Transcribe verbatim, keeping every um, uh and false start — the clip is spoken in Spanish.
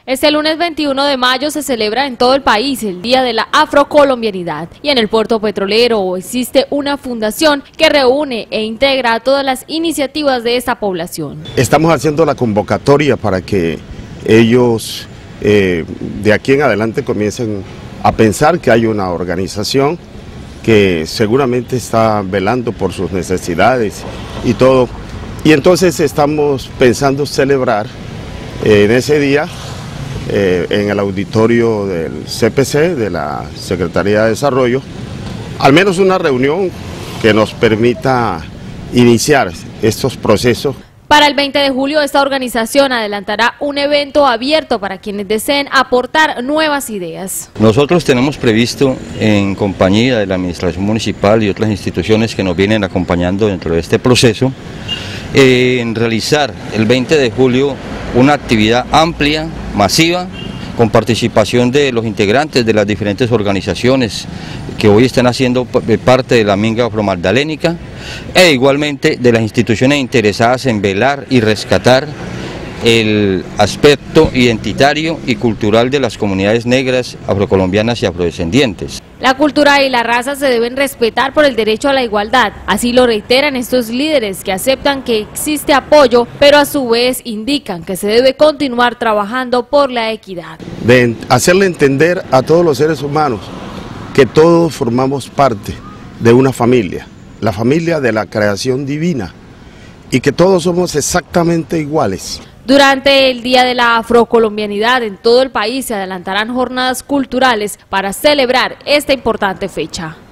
Este lunes veintiuno de mayo se celebra en todo el país el Día de la Afrocolombianidad y en el puerto petrolero existe una fundación que reúne e integra a todas las iniciativas de esta población. Estamos haciendo la convocatoria para que ellos eh, de aquí en adelante comiencen a pensar que hay una organización que seguramente está velando por sus necesidades y todo. Y entonces estamos pensando celebrar eh, en ese día Eh, en el auditorio del C P C, de la Secretaría de Desarrollo, al menos una reunión que nos permita iniciar estos procesos. Para el veinte de julio esta organización adelantará un evento abierto para quienes deseen aportar nuevas ideas. Nosotros tenemos previsto, en compañía de la Administración Municipal y otras instituciones que nos vienen acompañando dentro de este proceso, eh, en realizar el veinte de julio una actividad amplia, masiva, con participación de los integrantes de las diferentes organizaciones que hoy están haciendo parte de la Minga Afromagdalénica e igualmente de las instituciones interesadas en velar y rescatar el aspecto identitario y cultural de las comunidades negras, afrocolombianas y afrodescendientes. La cultura y la raza se deben respetar por el derecho a la igualdad, así lo reiteran estos líderes que aceptan que existe apoyo, pero a su vez indican que se debe continuar trabajando por la equidad. De hacerle entender a todos los seres humanos que todos formamos parte de una familia, la familia de la creación divina, y que todos somos exactamente iguales. Durante el Día de la Afrocolombianidad en todo el país se adelantarán jornadas culturales para celebrar esta importante fecha.